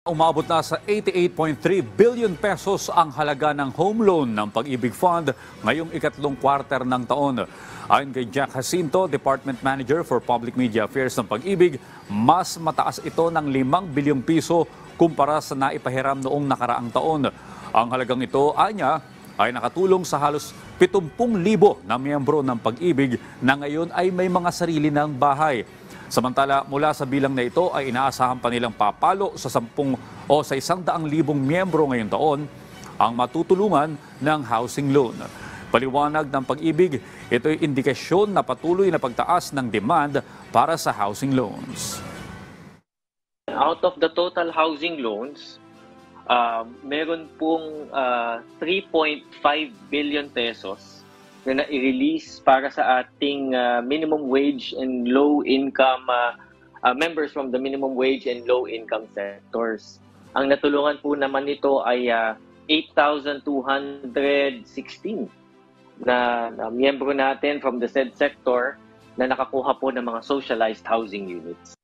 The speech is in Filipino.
Umabot na sa 88.3 billion pesos ang halaga ng home loan ng Pag-ibig Fund ngayong ikatlong quarter ng taon. Ayon kay Jack Jacinto, Department Manager for Public Media Affairs ng Pag-ibig, mas mataas ito ng 5 bilyong piso kumpara sa naipahiram noong nakaraang taon. Ang halagang ito, anya, ay nakatulong sa halos 70,000 na miyembro ng Pag-ibig na ngayon ay may mga sarili ng bahay. Samantala, mula sa bilang na ito ay inaasahan pa nilang papalo sa 10 o sa 100,000 miyembro ngayong taon ang matutulungan ng housing loan. Paliwanag ng Pag-ibig, ito'y indikasyon na patuloy na pagtaas ng demand para sa housing loans. Out of the total housing loans, meron pong 3.5 billion pesos na i-release para sa ating minimum wage and low-income members from the minimum wage and low-income sectors. Ang natulungan po naman nito ay 8,216 na miyembro natin from the said sector na nakakuha po ng mga socialized housing units.